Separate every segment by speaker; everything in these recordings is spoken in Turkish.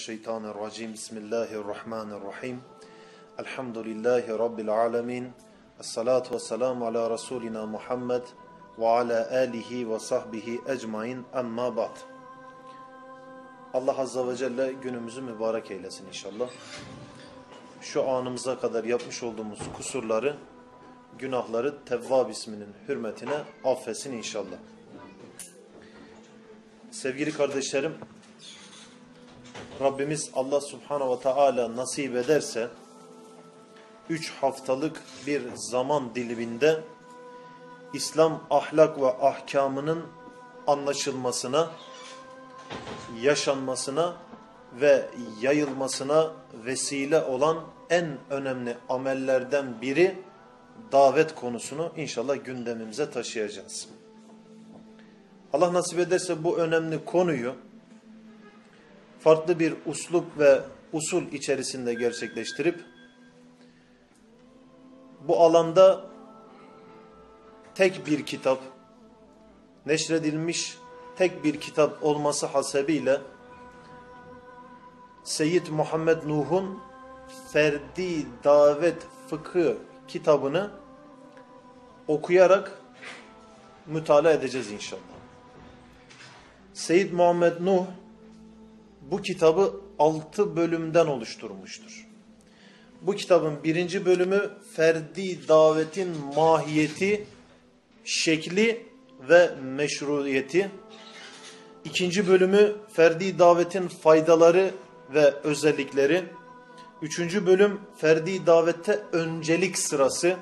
Speaker 1: Mineşşeytanirracim. Bismillahirrahmanirrahim. Elhamdülillahi Rabbil alemin. Esselatu vesselamu ala Resulina Muhammed ve ala alihi ve sahbihi ecmain. Amma ba'd. Allah Azze ve Celle günümüzü mübarek eylesin inşallah. Şu anımıza kadar yapmış olduğumuz kusurları, günahları Tevvab isminin hürmetine affetsin inşallah. Sevgili kardeşlerim, Rabbimiz Allah Subhanahu ve Teala nasip ederse 3 haftalık bir zaman diliminde İslam ahlak ve ahkamının anlaşılmasına, yaşanmasına ve yayılmasına vesile olan en önemli amellerden biri davet konusunu inşallah gündemimize taşıyacağız. Allah nasip ederse bu önemli konuyu farklı bir uslup ve usul içerisinde gerçekleştirip bu alanda tek bir kitap, neşredilmiş tek bir kitap olması hasebiyle Seyyid Muhammed Nuh'un Ferdi Davet Fıkhı kitabını okuyarak mütalaa edeceğiz inşallah. Seyyid Muhammed Nuh bu kitabı 6 bölümden oluşturmuştur. Bu kitabın 1. bölümü ferdi davetin mahiyeti, şekli ve meşruiyeti. 2. bölümü ferdi davetin faydaları ve özellikleri. 3. bölüm ferdi davette öncelik sırası.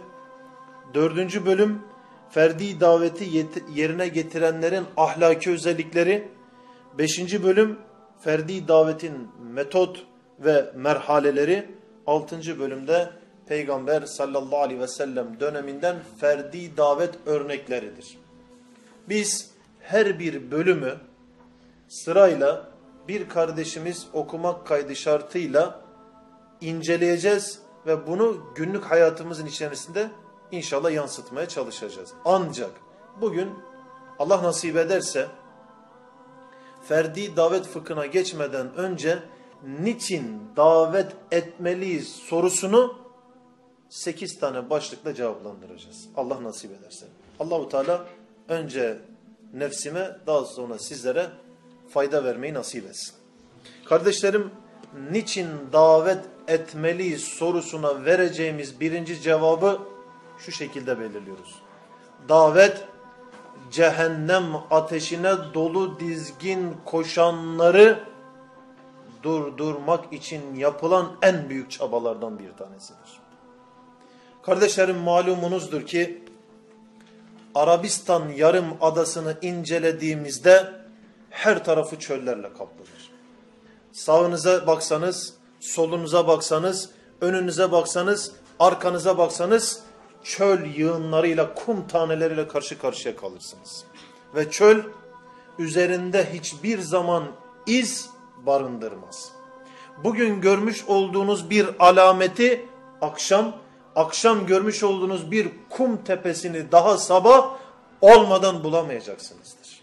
Speaker 1: 4. bölüm ferdi daveti yerine getirenlerin ahlaki özellikleri. 5. bölüm ferdi davetin metot ve merhaleleri. 6. bölümde Peygamber sallallahu aleyhi ve sellem döneminden ferdi davet örnekleridir. Biz her bir bölümü sırayla bir kardeşimiz okumak kaydı şartıyla inceleyeceğiz ve bunu günlük hayatımızın içerisinde inşallah yansıtmaya çalışacağız. Ancak bugün Allah nasip ederse ferdi davet fıkhına geçmeden önce niçin davet etmeliyiz sorusunu 8 tane başlıkla cevaplandıracağız. Allah nasip ederse. Allahu Teala önce nefsime daha sonra sizlere fayda vermeyi nasip etsin. Kardeşlerim, niçin davet etmeliyiz sorusuna vereceğimiz birinci cevabı şu şekilde belirliyoruz. Davet, cehennem ateşine dolu dizgin koşanları durdurmak için yapılan en büyük çabalardan bir tanesidir. Kardeşlerim, malumunuzdur ki Arabistan Yarımadası'nı incelediğimizde her tarafı çöllerle kaplıdır. Sağınıza baksanız, solunuza baksanız, önünüze baksanız, arkanıza baksanız çöl yığınlarıyla, kum taneleriyle karşı karşıya kalırsınız. Ve çöl üzerinde hiçbir zaman iz barındırmaz. Bugün görmüş olduğunuz bir alameti akşam görmüş olduğunuz bir kum tepesini daha sabah olmadan bulamayacaksınızdır.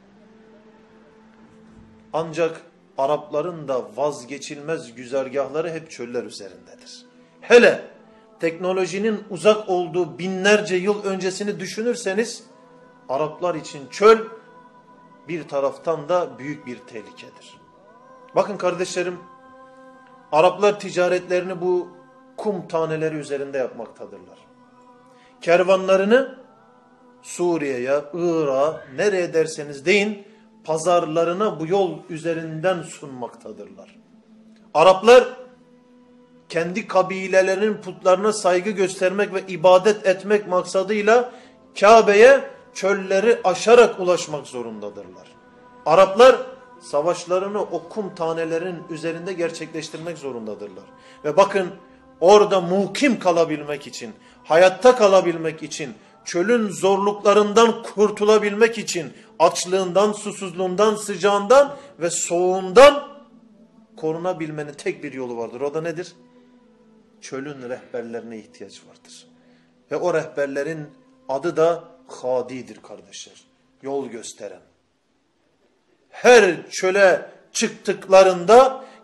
Speaker 1: Ancak Arapların da vazgeçilmez güzergahları hep çöller üzerindedir. Hele teknolojinin uzak olduğu binlerce yıl öncesini düşünürseniz Araplar için çöl bir taraftan da büyük bir tehlikedir. Bakın kardeşlerim, Araplar ticaretlerini bu kum taneleri üzerinde yapmaktadırlar. Kervanlarını Suriye'ye, Irak'a, nereye derseniz deyin, pazarlarına bu yol üzerinden sunmaktadırlar. Araplar kendi kabilelerinin putlarına saygı göstermek ve ibadet etmek maksadıyla Kabe'ye çölleri aşarak ulaşmak zorundadırlar. Araplar savaşlarını o kum tanelerinin üzerinde gerçekleştirmek zorundadırlar. Ve bakın orada mukim kalabilmek için, hayatta kalabilmek için, çölün zorluklarından kurtulabilmek için, açlığından, susuzluğundan, sıcağından ve soğuğundan korunabilmenin tek bir yolu vardır. O da nedir? Çölün rehberlerine ihtiyaç vardır. Ve o rehberlerin adı da hadidir kardeşler. Yol gösteren. Her çöle çıktıklarında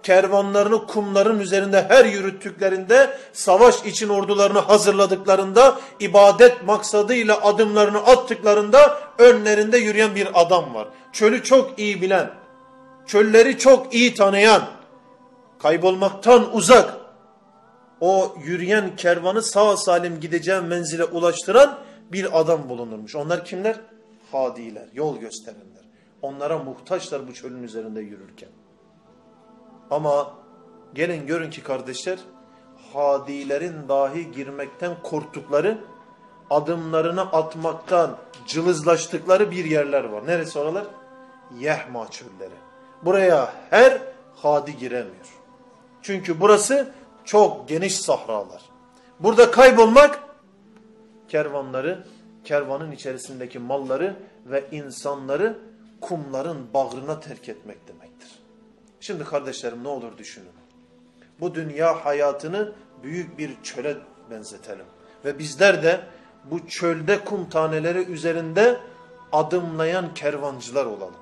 Speaker 1: kervanlarını kumların üzerinde her yürüttüklerinde, savaş için ordularını hazırladıklarında, ibadet maksadıyla adımlarını attıklarında önlerinde yürüyen bir adam var. Çölü çok iyi bilen, çölleri çok iyi tanıyan, kaybolmaktan uzak, o yürüyen kervanı sağ salim gideceği menzile ulaştıran bir adam bulunurmuş. Onlar kimler? Hadiler, yol gösterenler. Onlara muhtaçlar bu çölün üzerinde yürürken. Ama gelin görün ki kardeşler, hadilerin dahi girmekten korktukları, adımlarını atmaktan cılızlaştıkları bir yerler var. Neresi oralar? Yehma çölleri. Buraya her hadi giremiyor. Çünkü burası çok geniş sahralar. Burada kaybolmak, kervanları, kervanın içerisindeki malları ve insanları kumların bağrına terk etmek demektir. Şimdi kardeşlerim ne olur düşünün. Bu dünya hayatını büyük bir çöle benzetelim. Ve bizler de bu çölde kum taneleri üzerinde adımlayan kervancılar olalım.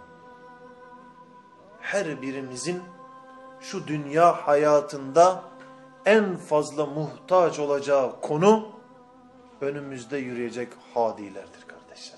Speaker 1: Her birimizin şu dünya hayatında en fazla muhtaç olacağı konu önümüzde yürüyecek hadilerdir kardeşler.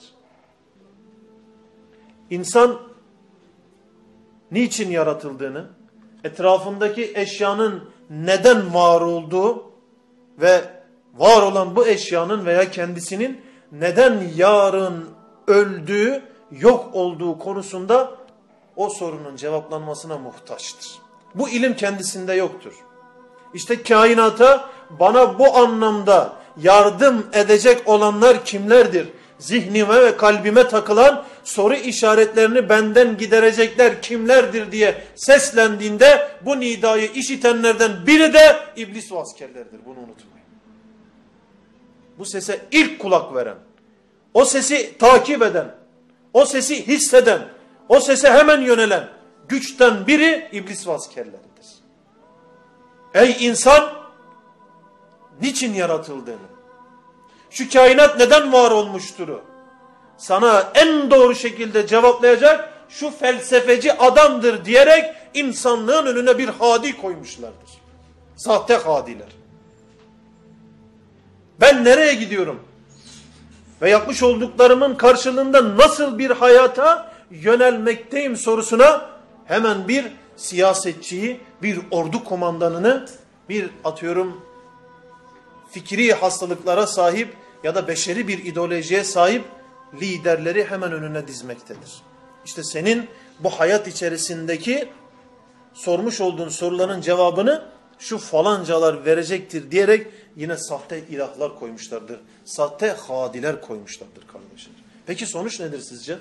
Speaker 1: İnsan niçin yaratıldığını, etrafındaki eşyanın neden var olduğu ve var olan bu eşyanın veya kendisinin neden yarın öldüğü, yok olduğu konusunda o sorunun cevaplanmasına muhtaçtır. Bu ilim kendisinde yoktur. İşte kainata bana bu anlamda yardım edecek olanlar kimlerdir? Zihnime ve kalbime takılan soru işaretlerini benden giderecekler kimlerdir diye seslendiğinde bu nidayı işitenlerden biri de iblis ve askerleridir. Bunu unutmayın. Bu sese ilk kulak veren, o sesi takip eden, o sesi hisseden, o sese hemen yönelen güçten biri iblis ve askerleridir. Ey insan, niçin yaratıldığını, şu kainat neden var olmuştur, sana en doğru şekilde cevaplayacak şu felsefeci adamdır diyerek insanlığın önüne bir hadi koymuşlardır. Sahte hadiler. Ben nereye gidiyorum? Ve yapmış olduklarımın karşılığında nasıl bir hayata yönelmekteyim sorusuna hemen bir siyasetçiyi, bir ordu komandanını, bir fikri hastalıklara sahip ya da beşeri bir ideolojiye sahip liderleri hemen önüne dizmektedir. İşte senin bu hayat içerisindeki sormuş olduğun soruların cevabını şu falancalar verecektir diyerek yine sahte ilahlar koymuşlardır. Sahte hadiler koymuşlardır kardeşler. Peki sonuç nedir sizce?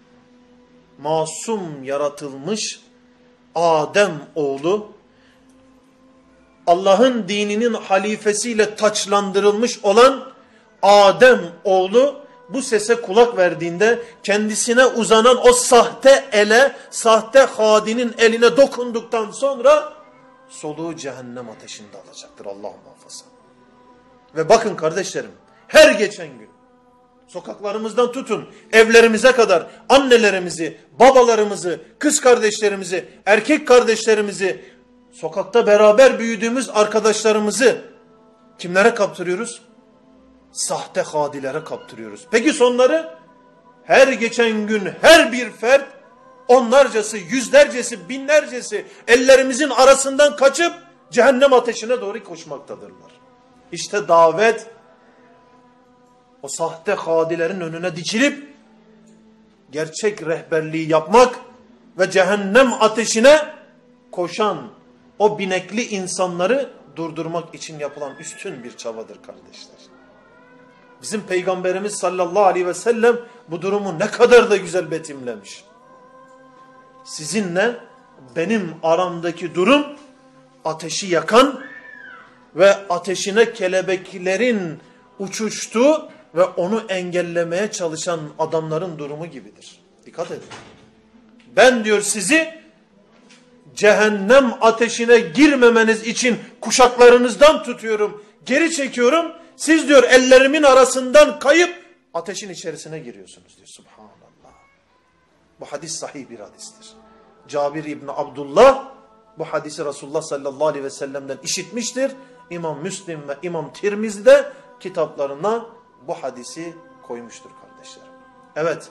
Speaker 1: Masum yaratılmış Adem oğlu, Allah'ın dininin halifesiyle taçlandırılmış olan Adem oğlu bu sese kulak verdiğinde kendisine uzanan o sahte ele, sahte hadinin eline dokunduktan sonra soluğu cehennem ateşinde alacaktır. Allah muhafaza. Ve bakın kardeşlerim, her geçen gün sokaklarımızdan tutun evlerimize kadar annelerimizi, babalarımızı, kız kardeşlerimizi, erkek kardeşlerimizi, sokakta beraber büyüdüğümüz arkadaşlarımızı kimlere kaptırıyoruz? Sahte hadilere kaptırıyoruz. Peki sonları? Her geçen gün her bir fert onlarcası, yüzlercesi, binlercesi ellerimizin arasından kaçıp cehennem ateşine doğru koşmaktadırlar. İşte davet o sahte hadilerin önüne dikilip gerçek rehberliği yapmak ve cehennem ateşine koşan o binekli insanları durdurmak için yapılan üstün bir çabadır kardeşler. Bizim Peygamberimiz sallallahu aleyhi ve sellem bu durumu ne kadar da güzel betimlemiş. Sizinle benim aramdaki durum ateşi yakan ve ateşine kelebeklerin uçuştuğu ve onu engellemeye çalışan adamların durumu gibidir. Dikkat edin. Ben diyor sizi cehennem ateşine girmemeniz için kuşaklarınızdan tutuyorum, geri çekiyorum. Siz diyor ellerimin arasından kayıp ateşin içerisine giriyorsunuz diyor. Subhanallah. Bu hadis sahih bir hadistir. Cabir İbni Abdullah bu hadisi Resulullah sallallahu aleyhi ve sellem'den işitmiştir. İmam Müslim ve İmam Tirmizi de kitaplarına bu hadisi koymuştur kardeşlerim. Evet,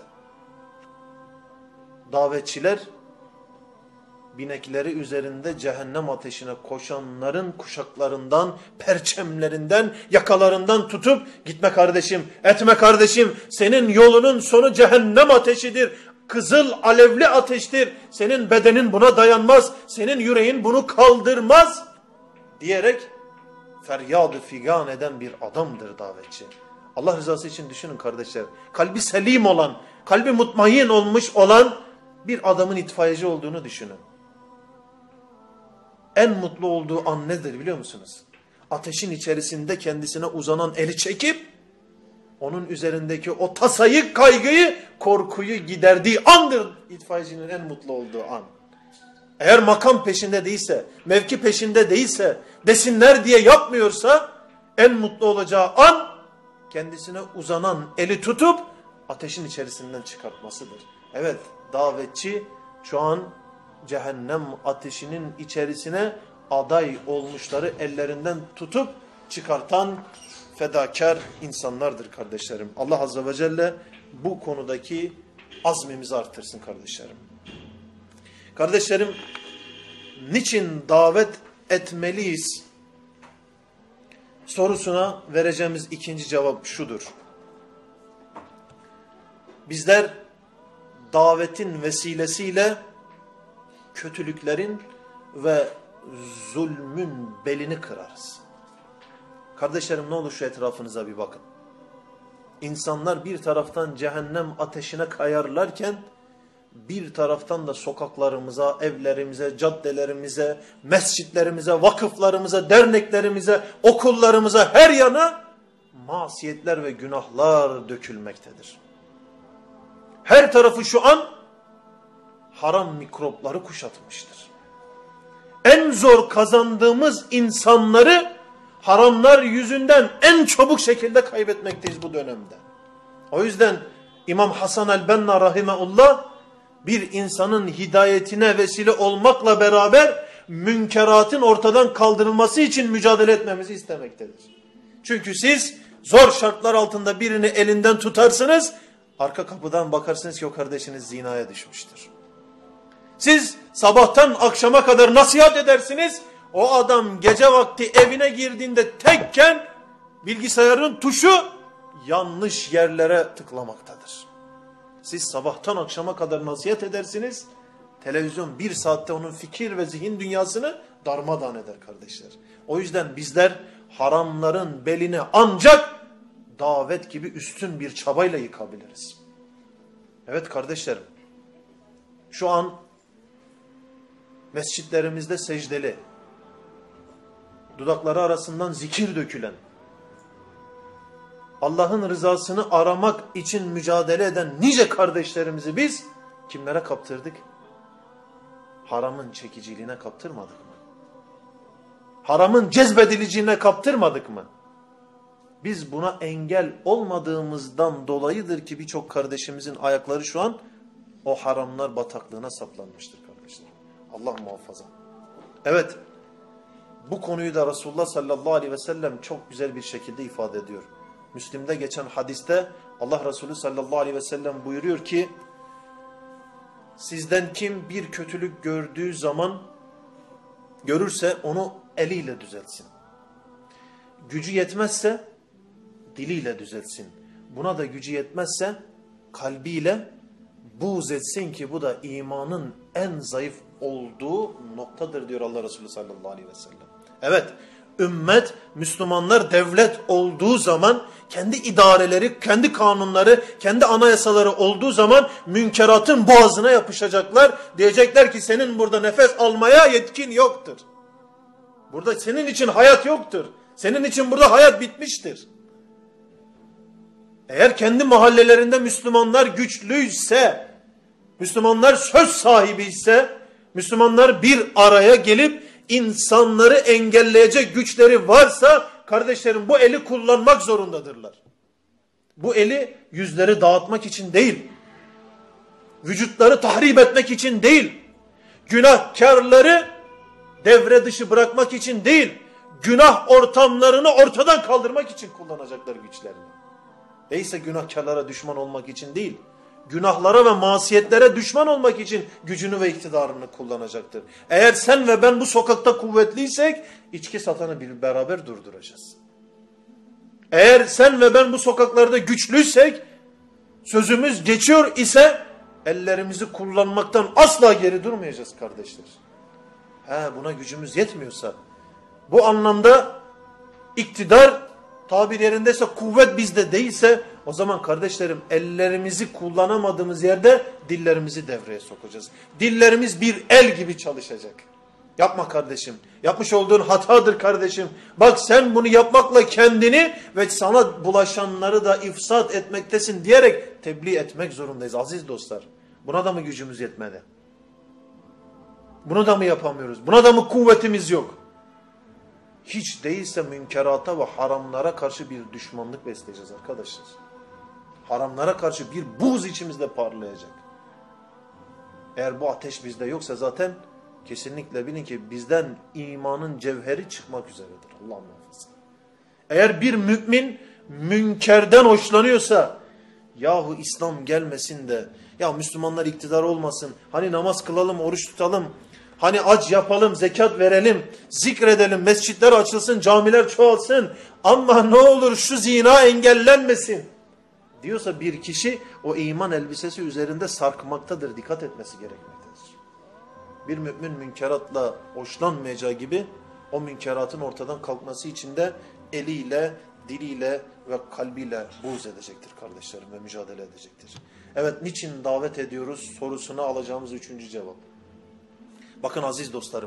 Speaker 1: davetçiler binekleri üzerinde cehennem ateşine koşanların kuşaklarından, perçemlerinden, yakalarından tutup gitme kardeşim, etme kardeşim, senin yolunun sonu cehennem ateşidir, kızıl alevli ateştir, senin bedenin buna dayanmaz, senin yüreğin bunu kaldırmaz diyerek feryadı figan eden bir adamdır davetçi. Allah rızası için düşünün kardeşler, kalbi selim olan, kalbi mutmain olmuş olan bir adamın itfaiyeci olduğunu düşünün. En mutlu olduğu an nedir biliyor musunuz? Ateşin içerisinde kendisine uzanan eli çekip onun üzerindeki o tasayı, kaygıyı, korkuyu giderdiği andır itfaiyecinin en mutlu olduğu an. Eğer makam peşinde değilse, mevki peşinde değilse, desinler diye yapmıyorsa en mutlu olacağı an kendisine uzanan eli tutup ateşin içerisinden çıkartmasıdır. Evet, davetçi şu an cehennem ateşinin içerisine aday olmuşları ellerinden tutup çıkartan fedakar insanlardır kardeşlerim. Allah Azze ve Celle bu konudaki azmimizi artırsın kardeşlerim. Kardeşlerim, niçin davet etmeliyiz sorusuna vereceğimiz ikinci cevap şudur. Bizler davetin vesilesiyle kötülüklerin ve zulmün belini kırarız. Kardeşlerim, ne olur şu etrafınıza bir bakın. İnsanlar bir taraftan cehennem ateşine kayarlarken bir taraftan da sokaklarımıza, evlerimize, caddelerimize, mescitlerimize, vakıflarımıza, derneklerimize, okullarımıza, her yana masiyetler ve günahlar dökülmektedir. Her tarafı şu an haram mikropları kuşatmıştır. En zor kazandığımız insanları haramlar yüzünden en çabuk şekilde kaybetmekteyiz bu dönemde. O yüzden İmam Hasan el-Benna rahimeullah bir insanın hidayetine vesile olmakla beraber münkeratın ortadan kaldırılması için mücadele etmemizi istemektedir. Çünkü siz zor şartlar altında birini elinden tutarsınız, arka kapıdan bakarsınız ki o kardeşiniz zinaya düşmüştür. Siz sabahtan akşama kadar nasihat edersiniz, o adam gece vakti evine girdiğinde tekken bilgisayarın tuşu yanlış yerlere tıklamaktadır. Siz sabahtan akşama kadar nasihat edersiniz, televizyon bir saatte onun fikir ve zihin dünyasını darmadağın eder kardeşler. O yüzden bizler haramların belini ancak davet gibi üstün bir çabayla yıkabiliriz. Evet kardeşlerim, şu an mescitlerimizde secdeli, dudakları arasından zikir dökülen, Allah'ın rızasını aramak için mücadele eden nice kardeşlerimizi biz kimlere kaptırdık? Haramın çekiciliğine kaptırmadık mı? Haramın cezbediliciğine kaptırmadık mı? Biz buna engel olmadığımızdan dolayıdır ki birçok kardeşimizin ayakları şu an o haramlar bataklığına saplanmıştır kardeşler. Allah muhafaza. Evet, bu konuyu da Resulullah sallallahu aleyhi ve sellem çok güzel bir şekilde ifade ediyor. Müslim'de geçen hadiste Allah Resulü sallallahu aleyhi ve sellem buyuruyor ki, sizden kim bir kötülük gördüğü zaman görürse onu eliyle düzeltsin. Gücü yetmezse diliyle düzeltsin. Buna da gücü yetmezse kalbiyle buğz etsin ki bu da imanın en zayıf olduğu noktadır diyor Allah Resulü sallallahu aleyhi ve sellem. Evet, ümmet, Müslümanlar devlet olduğu zaman, kendi idareleri, kendi kanunları, kendi anayasaları olduğu zaman münkeratın boğazına yapışacaklar. Diyecekler ki senin burada nefes almaya yetkin yoktur. Burada senin için hayat yoktur. Senin için burada hayat bitmiştir. Eğer kendi mahallelerinde Müslümanlar güçlüyse, Müslümanlar söz sahibi ise, Müslümanlar bir araya gelip insanları engelleyecek güçleri varsa kardeşlerim bu eli kullanmak zorundadırlar. Bu eli yüzleri dağıtmak için değil, vücutları tahrip etmek için değil, günahkarları devre dışı bırakmak için değil, günah ortamlarını ortadan kaldırmak için kullanacaklar güçlerini. Değilse günahkarlara düşman olmak için değil, günahlara ve masiyetlere düşman olmak için gücünü ve iktidarını kullanacaktır. Eğer sen ve ben bu sokakta kuvvetliysek, içki satanı bir beraber durduracağız. Eğer sen ve ben bu sokaklarda güçlüysek, sözümüz geçiyor ise, ellerimizi kullanmaktan asla geri durmayacağız kardeşler. Buna gücümüz yetmiyorsa, bu anlamda iktidar, tabir yerindeyse kuvvet bizde değilse, o zaman kardeşlerim ellerimizi kullanamadığımız yerde dillerimizi devreye sokacağız. Dillerimiz bir el gibi çalışacak. Yapma kardeşim. Yapmış olduğun hatadır kardeşim. Bak sen bunu yapmakla kendini ve sana bulaşanları da ifsad etmektesin diyerek tebliğ etmek zorundayız aziz dostlar. Buna da mı gücümüz yetmedi? Bunu da mı yapamıyoruz? Buna da mı kuvvetimiz yok? Hiç değilse münkerata ve haramlara karşı bir düşmanlık besleyeceğiz arkadaşlar. Haramlara karşı bir buğz içimizde parlayacak. Eğer bu ateş bizde yoksa zaten kesinlikle bilin ki bizden imanın cevheri çıkmak üzeredir. Allah muhafaza. Eğer bir mümin münkerden hoşlanıyorsa, yahu İslam gelmesin de, ya Müslümanlar iktidar olmasın, hani namaz kılalım, oruç tutalım, hani aç yapalım, zekat verelim, zikredelim, mescitler açılsın, camiler çoğalsın, ama ne olur şu zina engellenmesin diyorsa bir kişi, o iman elbisesi üzerinde sarkmaktadır, dikkat etmesi gerekmektedir. Bir mümin münkeratla hoşlanmayacağı gibi, o münkeratın ortadan kalkması için de eliyle, diliyle ve kalbiyle buğz edecektir kardeşlerim ve mücadele edecektir. Evet, niçin davet ediyoruz sorusuna alacağımız 3. cevap. Bakın aziz dostlarım,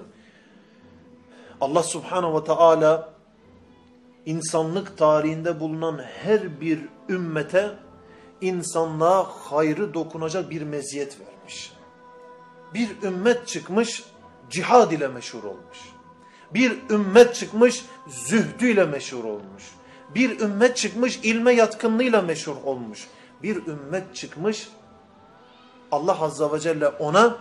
Speaker 1: Allah Subhanahu ve Teala insanlık tarihinde bulunan her bir ümmete insanlığa hayrı dokunacak bir meziyet vermiş. Bir ümmet çıkmış cihad ile meşhur olmuş. Bir ümmet çıkmış zühdüyle meşhur olmuş. Bir ümmet çıkmış ilme yatkınlığıyla meşhur olmuş. Bir ümmet çıkmış Allah Azze ve Celle ona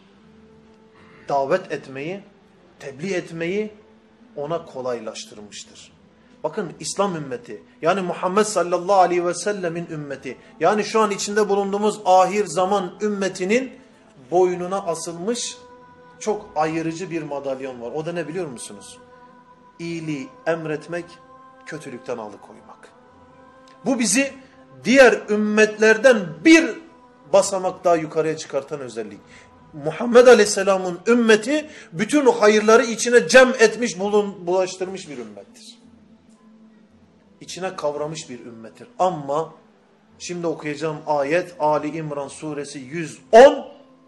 Speaker 1: davet etmeyi, tebliğ etmeyi ona kolaylaştırmıştır. Bakın İslam ümmeti, yani Muhammed sallallahu aleyhi ve sellemin ümmeti, yani şu an içinde bulunduğumuz ahir zaman ümmetinin boynuna asılmış çok ayırıcı bir madalyon var. O da ne biliyor musunuz? İyiliği emretmek, kötülükten alıkoymak. Bu bizi diğer ümmetlerden bir basamak daha yukarıya çıkartan özellik. Muhammed Aleyhisselam'ın ümmeti bütün hayırları içine cem etmiş, bulaştırmış bir ümmettir. İçine kavramış bir ümmettir. Ama şimdi okuyacağım ayet Ali İmran suresi 110.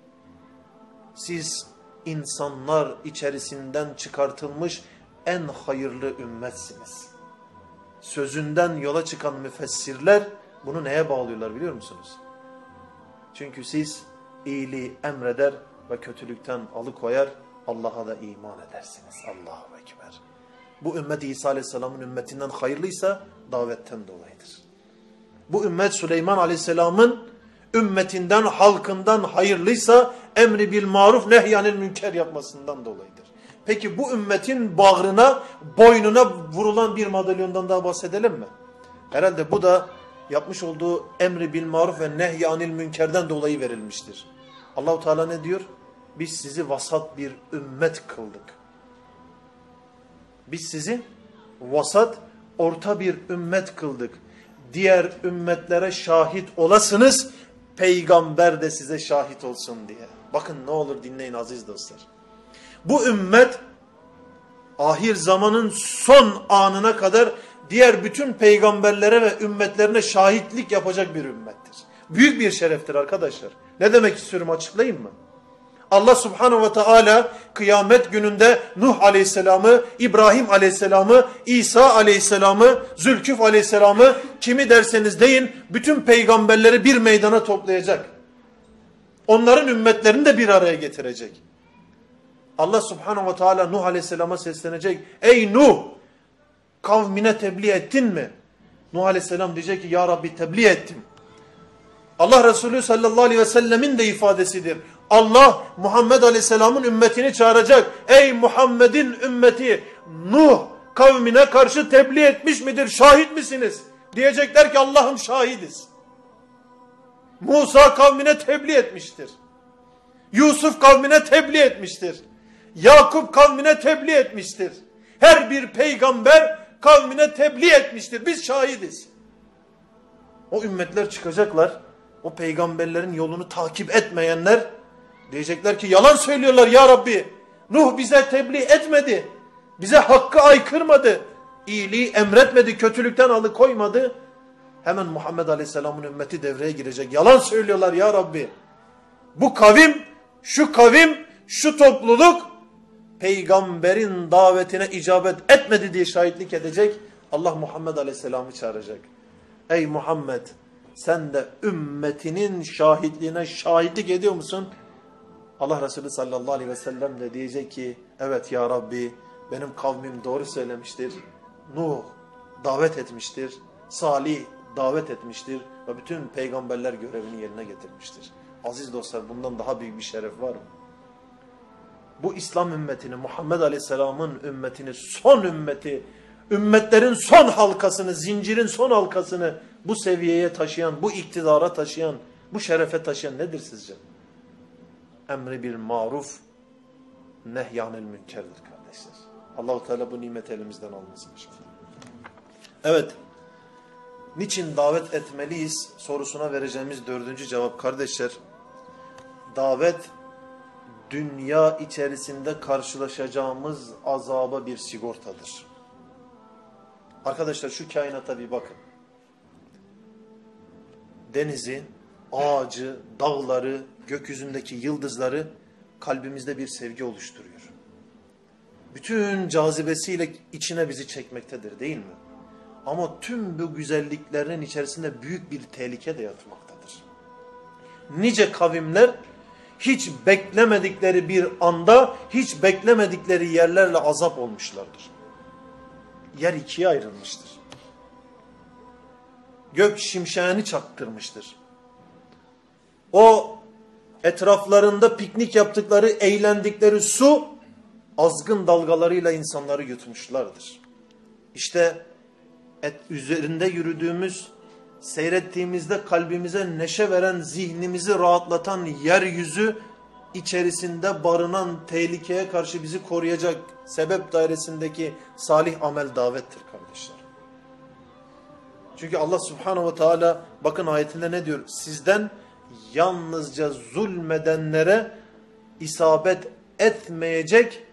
Speaker 1: Siz insanlar içerisinden çıkartılmış en hayırlı ümmetsiniz. Sözünden yola çıkan müfessirler bunu neye bağlıyorlar biliyor musunuz? Çünkü siz iyiliği emreder ve kötülükten alıkoyar, Allah'a da iman edersiniz. Allahu Ekber. Bu ümmet İsa Aleyhisselam'ın ümmetinden hayırlıysa davetten dolayıdır. Bu ümmet Süleyman Aleyhisselam'ın ümmetinden, halkından hayırlıysa emri bil maruf nehyanil münker yapmasından dolayıdır. Peki bu ümmetin bağrına, boynuna vurulan bir madalyondan daha bahsedelim mi? Herhalde bu da yapmış olduğu emri bil maruf ve nehyanil münkerden dolayı verilmiştir. Allah-u Teala ne diyor? Biz sizi vasat bir ümmet kıldık. Biz sizi vasat, orta bir ümmet kıldık. Diğer ümmetlere şahit olasınız, peygamber de size şahit olsun diye. Bakın ne olur dinleyin aziz dostlar. Bu ümmet ahir zamanın son anına kadar diğer bütün peygamberlere ve ümmetlerine şahitlik yapacak bir ümmettir. Büyük bir şereftir arkadaşlar. Ne demek istiyorum açıklayayım mı? Allah Subhanahu ve Teala kıyamet gününde Nuh Aleyhisselam'ı, İbrahim Aleyhisselam'ı, İsa Aleyhisselam'ı, Zülküf Aleyhisselam'ı kimi derseniz deyin bütün peygamberleri bir meydana toplayacak. Onların ümmetlerini de bir araya getirecek. Allah Subhanahu ve Teala Nuh Aleyhisselam'a seslenecek. Ey Nuh! Kavmine tebliğ ettin mi? Nuh Aleyhisselam diyecek ki ya Rabbi tebliğ ettim. Allah Resulü sallallahu aleyhi ve sellemin de ifadesidir. Allah Muhammed Aleyhisselam'ın ümmetini çağıracak. Ey Muhammed'in ümmeti, Nuh kavmine karşı tebliğ etmiş midir? Şahit misiniz? Diyecekler ki Allah'ım şahidiz. Musa kavmine tebliğ etmiştir. Yusuf kavmine tebliğ etmiştir. Yakup kavmine tebliğ etmiştir. Her bir peygamber kavmine tebliğ etmiştir. Biz şahidiz. O ümmetler çıkacaklar. O peygamberlerin yolunu takip etmeyenler diyecekler ki yalan söylüyorlar ya Rabbi. Nuh bize tebliğ etmedi. Bize hakkı aykırmadı. İyiliği emretmedi, kötülükten alıkoymadı. Hemen Muhammed Aleyhisselam'ın ümmeti devreye girecek. Yalan söylüyorlar ya Rabbi. Bu kavim, şu topluluk peygamberin davetine icabet etmedi diye şahitlik edecek. Allah Muhammed Aleyhisselam'ı çağıracak. Ey Muhammed, sen de ümmetinin şahitliğine şahitlik ediyor musun? Allah Resulü sallallahu aleyhi ve sellem de diyecek ki evet ya Rabbi, benim kavmim doğru söylemiştir. Nuh davet etmiştir. Salih davet etmiştir. Ve bütün peygamberler görevini yerine getirmiştir. Aziz dostlar, bundan daha büyük bir şeref var mı? Bu İslam ümmetini, Muhammed Aleyhisselam'ın ümmetini, son ümmeti, ümmetlerin son halkasını, zincirin son halkasını bu seviyeye taşıyan, bu iktidara taşıyan, bu şerefe taşıyan nedir sizce? Emri bil maruf, nehyanil münkerdir kardeşler. Allah-u Teala bu nimeti elimizden almasın inşallah. Evet, niçin davet etmeliyiz sorusuna vereceğimiz 4. cevap kardeşler. Davet, dünya içerisinde karşılaşacağımız azaba bir sigortadır. Arkadaşlar şu kainata bir bakın. Denizi, ağacı, dağları, gökyüzündeki yıldızları kalbimizde bir sevgi oluşturuyor. Bütün cazibesiyle içine bizi çekmektedir değil mi? Ama tüm bu güzelliklerin içerisinde büyük bir tehlike de yatmaktadır. Nice kavimler hiç beklemedikleri bir anda, hiç beklemedikleri yerlerle azap olmuşlardır. Yer ikiye ayrılmıştır. Gök şimşeğini çaktırmıştır. O etraflarında piknik yaptıkları, eğlendikleri su azgın dalgalarıyla insanları yutmuşlardır. İşte üzerinde yürüdüğümüz, seyrettiğimizde kalbimize neşe veren, zihnimizi rahatlatan yeryüzü içerisinde barınan tehlikeye karşı bizi koruyacak sebep dairesindeki salih amel davettir kardeşler. Çünkü Allah Subhanahu ve Teala bakın ayetinde ne diyor? Sizden yalnızca zulmedenlere isabet etmeyecek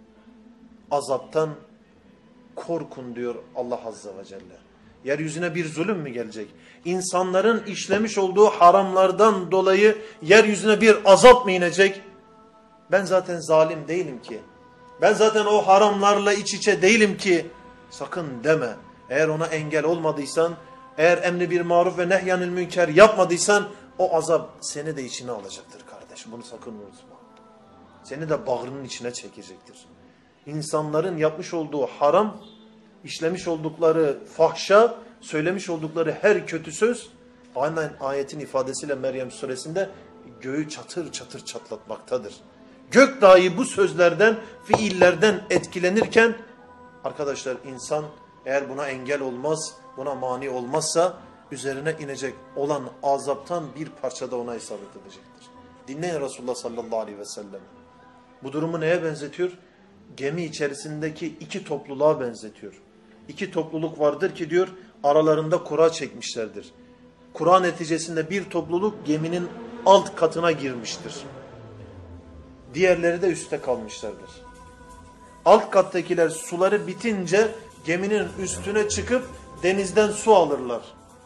Speaker 1: azaptan korkun diyor Allah Azze ve Celle. Yeryüzüne bir zulüm mü gelecek? İnsanların işlemiş olduğu haramlardan dolayı yeryüzüne bir azap mı inecek? Ben zaten zalim değilim ki. Ben zaten o haramlarla iç içe değilim ki. Sakın deme. Eğer ona engel olmadıysan, eğer emri bir maruf ve nehyanil münker yapmadıysan o azap seni de içine alacaktır kardeşim. Bunu sakın unutma. Seni de bağrının içine çekecektir. İnsanların yapmış olduğu haram, işlemiş oldukları fahşa, söylemiş oldukları her kötü söz, aynen ayetin ifadesiyle Meryem suresinde göğü çatır çatır çatlatmaktadır. Gök dahi bu sözlerden, fiillerden etkilenirken, arkadaşlar insan eğer buna engel olmaz, buna mani olmazsa, üzerine inecek olan azaptan bir parça da ona isabet edecektir. Dinleyin Resulullah sallallahu aleyhi ve sellem. Bu durumu neye benzetiyor? Gemi içerisindeki iki topluluğa benzetiyor. İki topluluk vardır ki diyor, aralarında kura çekmişlerdir. Kura neticesinde bir topluluk geminin alt katına girmiştir. Diğerleri de üstte kalmışlardır. Alt kattakiler suları bitince geminin üstüne çıkıp denizden su alırlar.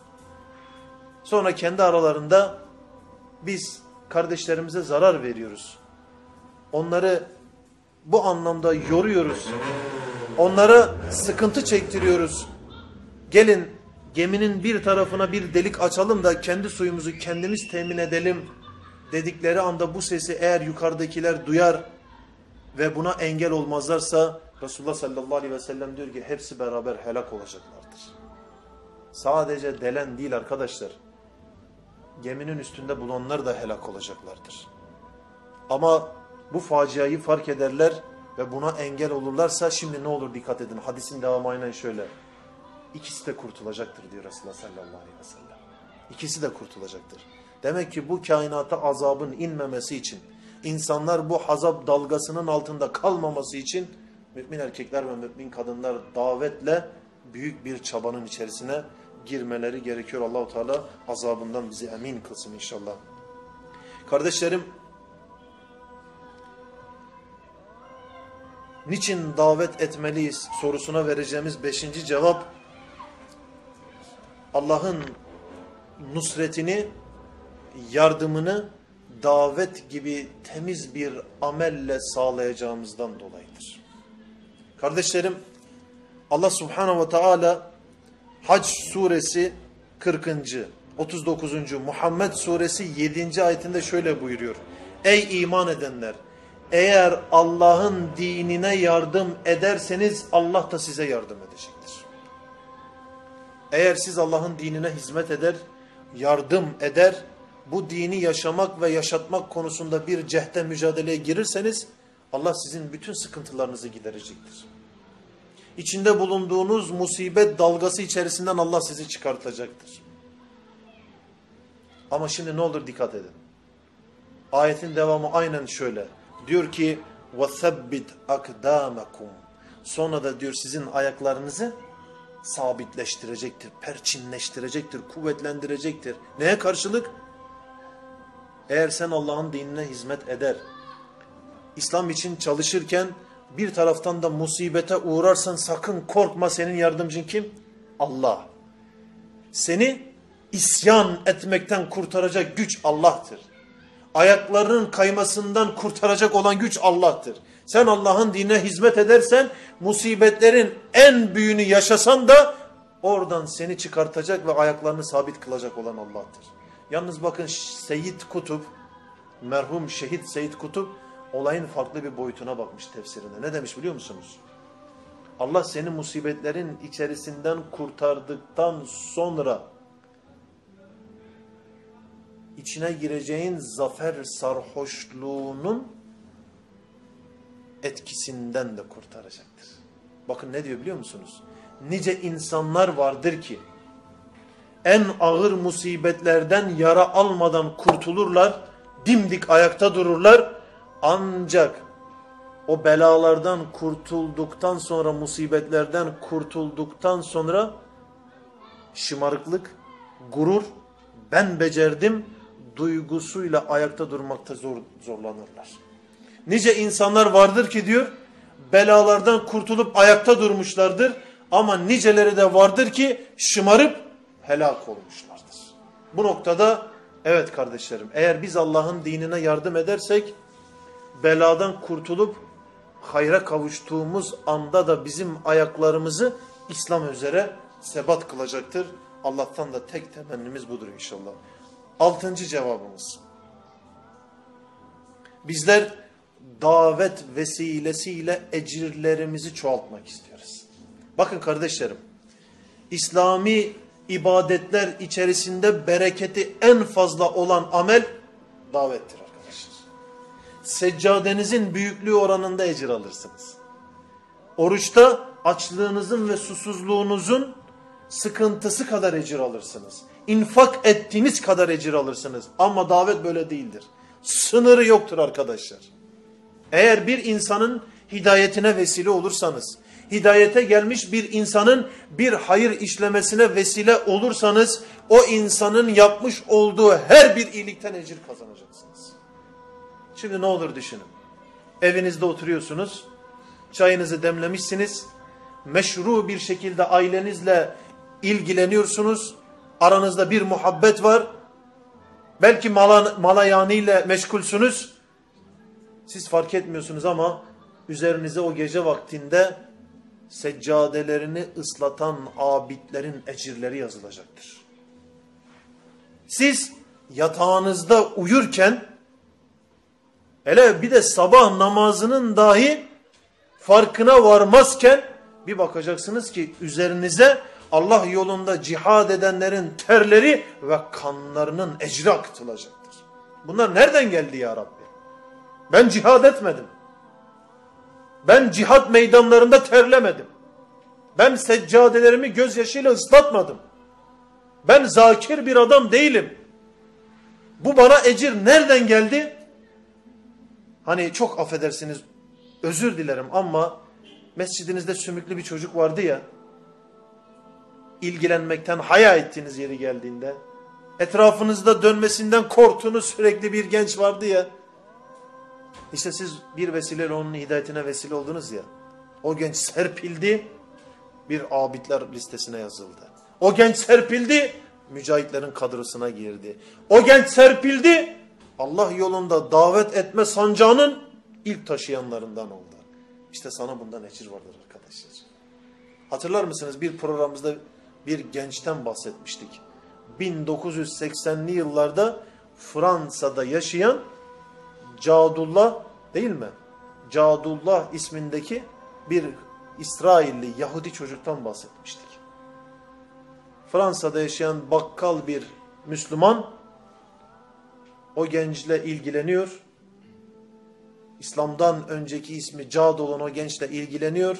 Speaker 1: Sonra kendi aralarında biz kardeşlerimize zarar veriyoruz. Onları bu anlamda yoruyoruz. Onlara sıkıntı çektiriyoruz. Gelin geminin bir tarafına bir delik açalım da kendi suyumuzu kendimiz temin edelim dedikleri anda bu sesi eğer yukarıdakiler duyar ve buna engel olmazlarsa Resulullah sallallahu aleyhi ve sellem diyor ki hepsi beraber helak olacaklardır. Sadece delen değil arkadaşlar. Geminin üstünde bulunanlar da helak olacaklardır. Ama bu faciayı fark ederler ve buna engel olurlarsa şimdi ne olur dikkat edin. Hadisin devamı aynen şöyle. İkisi de kurtulacaktır diyor Resulullah sallallahu aleyhi ve sellem. İkisi de kurtulacaktır. Demek ki bu kainata azabın inmemesi için, insanlar bu azap dalgasının altında kalmaması için mümin erkekler ve mümin kadınlar davetle büyük bir çabanın içerisine girmeleri gerekiyor. Allah-u Teala azabından bizi emin kılsın inşallah. Kardeşlerim, niçin davet etmeliyiz sorusuna vereceğimiz 5. cevap, Allah'ın nusretini, yardımını davet gibi temiz bir amelle sağlayacağımızdan dolayıdır. Kardeşlerim, Allah Subhanahu ve Teala Hac suresi 40. 39. Muhammed suresi 7. ayetinde şöyle buyuruyor. Ey iman edenler! Eğer Allah'ın dinine yardım ederseniz Allah da size yardım edecektir. Eğer siz Allah'ın dinine hizmet eder, yardım eder, bu dini yaşamak ve yaşatmak konusunda bir cehde mücadeleye girirseniz Allah sizin bütün sıkıntılarınızı giderecektir. İçinde bulunduğunuz musibet dalgası içerisinden Allah sizi çıkartacaktır. Ama şimdi ne olur dikkat edin. Ayetin devamı aynen şöyle. Diyor ki وَثَبِّتْ أَقْدَامَكُمْ. Sonra da diyor sizin ayaklarınızı sabitleştirecektir, perçinleştirecektir, kuvvetlendirecektir. Neye karşılık? Eğer sen Allah'ın dinine hizmet eder, İslam için çalışırken bir taraftan da musibete uğrarsan sakın korkma, senin yardımcın kim? Allah. Seni isyan etmekten kurtaracak güç Allah'tır. Ayaklarının kaymasından kurtaracak olan güç Allah'tır. Sen Allah'ın dinine hizmet edersen musibetlerin en büyüğünü yaşasan da oradan seni çıkartacak ve ayaklarını sabit kılacak olan Allah'tır. Yalnız bakın Seyyid Kutup, merhum şehit Seyyid Kutup olayın farklı bir boyutuna bakmış tefsirinde. Ne demiş biliyor musunuz? Allah seni musibetlerin içerisinden kurtardıktan sonra içine gireceğin zafer sarhoşluğunun etkisinden de kurtaracaktır. Bakın ne diyor biliyor musunuz? Nice insanlar vardır ki en ağır musibetlerden yara almadan kurtulurlar, dimdik ayakta dururlar. Ancak o belalardan kurtulduktan sonra, musibetlerden kurtulduktan sonra şımarıklık, gurur, ben becerdim duygusuyla ayakta durmakta zorlanırlar. Nice insanlar vardır ki diyor, belalardan kurtulup ayakta durmuşlardır. Ama niceleri de vardır ki şımarıp helak olmuşlardır. Bu noktada evet kardeşlerim, eğer biz Allah'ın dinine yardım edersek, beladan kurtulup hayra kavuştuğumuz anda da bizim ayaklarımızı İslam üzere sebat kılacaktır. Allah'tan da tek temennimiz budur inşallah. 6. cevabımız. Bizler davet vesilesiyle ecirlerimizi çoğaltmak istiyoruz. Bakın kardeşlerim, İslami ibadetler içerisinde bereketi en fazla olan amel davettir arkadaşlar. Seccadenizin büyüklüğü oranında ecir alırsınız. Oruçta açlığınızın ve susuzluğunuzun sıkıntısı kadar ecir alırsınız. İnfak ettiğiniz kadar ecir alırsınız. Ama davet böyle değildir. Sınırı yoktur arkadaşlar. Eğer bir insanın hidayetine vesile olursanız, hidayete gelmiş bir insanın bir hayır işlemesine vesile olursanız, o insanın yapmış olduğu her bir iyilikten ecir kazanacaksınız. Şimdi ne olur düşünün. Evinizde oturuyorsunuz, çayınızı demlemişsiniz, meşru bir şekilde ailenizle ilgileniyorsunuz, aranızda bir muhabbet var, belki malayaniyle meşgulsünüz, siz fark etmiyorsunuz ama üzerinize o gece vaktinde seccadelerini ıslatan abidlerin ecirleri yazılacaktır. Siz yatağınızda uyurken, hele bir de sabah namazının dahi farkına varmazken bir bakacaksınız ki üzerinize Allah yolunda cihad edenlerin terleri ve kanlarının ecri akıtılacaktır. Bunlar nereden geldi ya Rabbi? Ben cihad etmedim. Ben cihat meydanlarında terlemedim. Ben seccadelerimi gözyaşıyla ıslatmadım. Ben zakir bir adam değilim. Bu bana ecir nereden geldi? Hani çok affedersiniz, özür dilerim ama mescidinizde sümüklü bir çocuk vardı ya, ilgilenmekten haya ettiğiniz yeri geldiğinde, etrafınızda dönmesinden korktuğunuz sürekli bir genç vardı ya, işte siz bir vesileyle onun hidayetine vesile oldunuz ya, o genç serpildi, bir abidler listesine yazıldı. O genç serpildi, mücahitlerin kadrosuna girdi. O genç serpildi, Allah yolunda davet etme sancağının ilk taşıyanlarından oldu. İşte sana bundan ecir vardır arkadaşlar. Hatırlar mısınız, bir programımızda bir gençten bahsetmiştik. 1980'li yıllarda Fransa'da yaşayan Cadullah değil mi? Cadullah ismindeki bir İsrailli Yahudi çocuktan bahsetmiştik. Fransa'da yaşayan bakkal bir Müslüman o gençle ilgileniyor. İslam'dan önceki ismi Cad olan o gençle ilgileniyor.